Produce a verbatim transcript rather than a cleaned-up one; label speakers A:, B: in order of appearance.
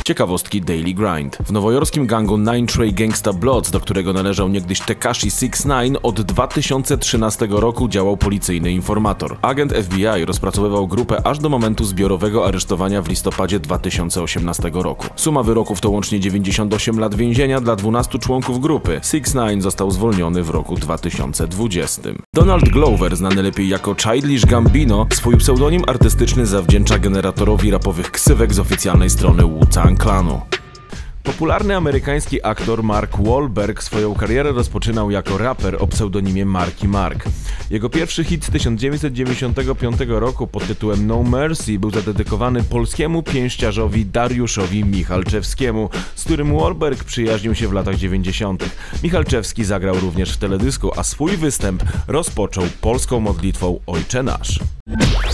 A: Ciekawostki Daily Grind. W nowojorskim gangu Nine Trey Gangsta Bloods, do którego należał niegdyś Tekashi six nine, od dwa tysiące trzynastego roku działał policyjny informator. Agent F B I rozpracowywał grupę aż do momentu zbiorowego aresztowania w listopadzie dwa tysiące osiemnastego roku. Suma wyroków to łącznie dziewięćdziesiąt osiem lat więzienia dla dwunastu członków grupy. six nine został zwolniony w roku dwa tysiące dwudziestym. Donald Glover, znany lepiej jako Childish Gambino, swój pseudonim artystyczny zawdzięcza generatorowi rapowych ksywek z oficjalnej strony Wu-Tang Clanu. Popularny amerykański aktor Mark Wahlberg swoją karierę rozpoczynał jako raper o pseudonimie Marky Mark. Jego pierwszy hit z tysiąc dziewięćset dziewięćdziesiątego piątego roku pod tytułem No Mercy był zadedykowany polskiemu pięściarzowi Dariuszowi Michalczewskiemu, z którym Wahlberg przyjaźnił się w latach dziewięćdziesiątych. Michalczewski zagrał również w teledysku, a swój występ rozpoczął polską modlitwą Ojcze Nasz.